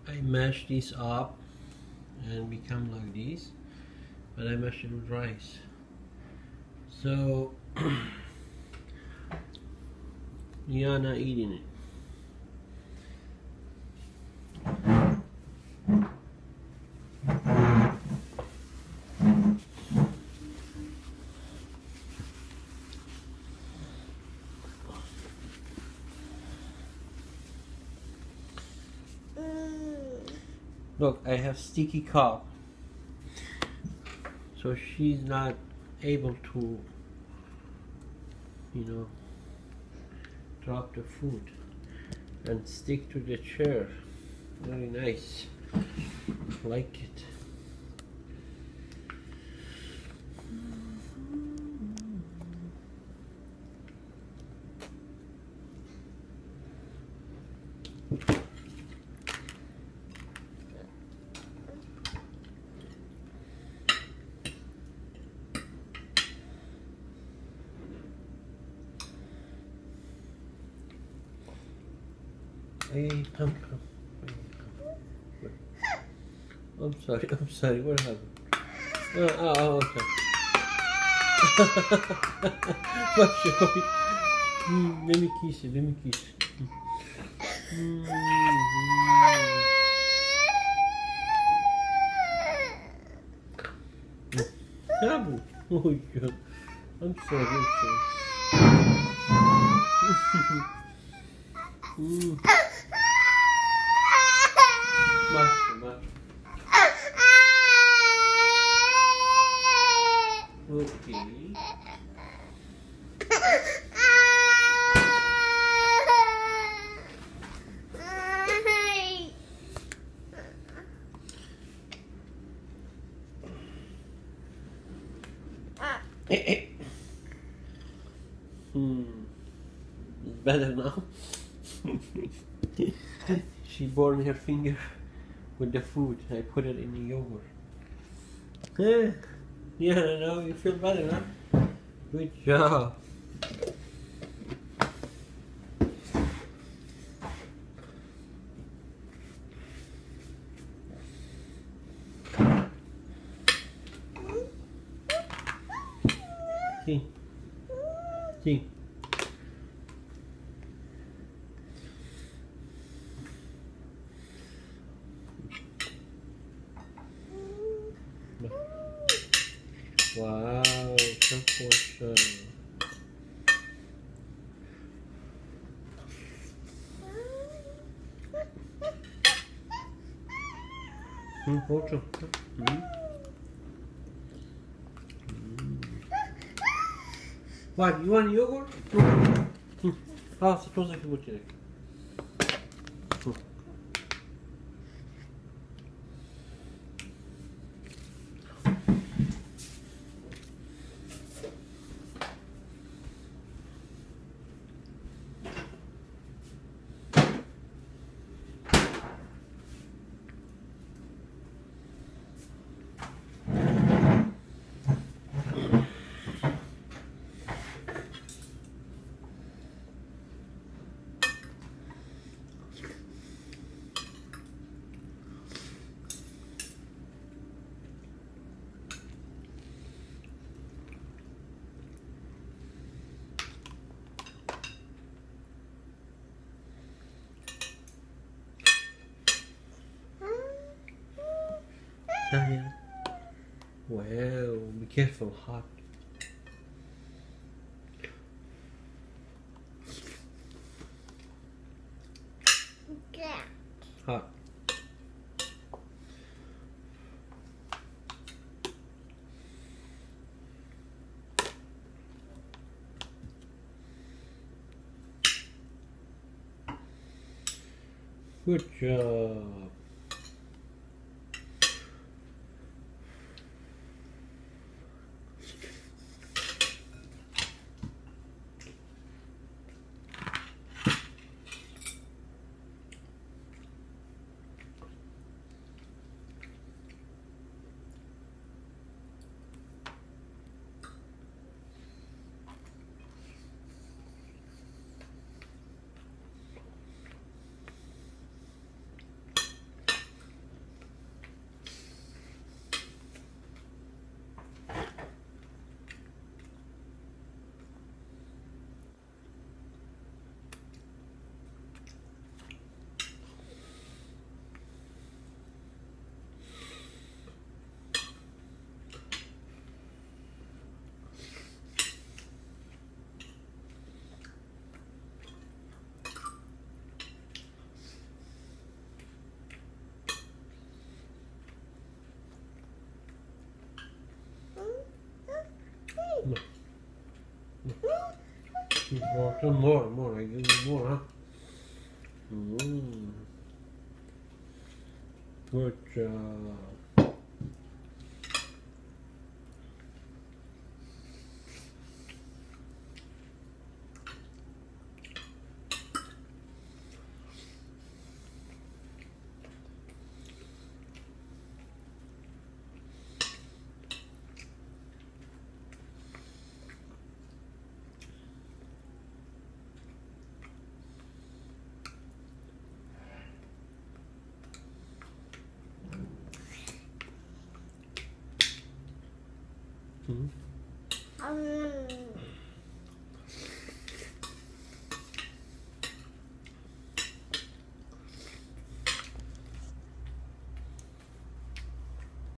I mash these up and become like this, but I mash it with rice. So you're not eating it. Look, I have sticky cup, so she's not able to, you know, drop the food and stick to the chair. Very nice. Like it. Hey, come. I'm sorry, what happened? Okay. Let me kiss you, Sabe? Oh, God. I'm sorry. Macho. Okay. It's better now. She burned her finger with the food. I put it in the yogurt. Yeah, now you feel better, huh? Good job. See. Wow, some portion. Portion. What, you want yogurt? Ah, suppose I can put it. Yeah. Well, be careful, hot. Hot. Good job. Some more. I give you more, huh? Good job. Mm-hmm.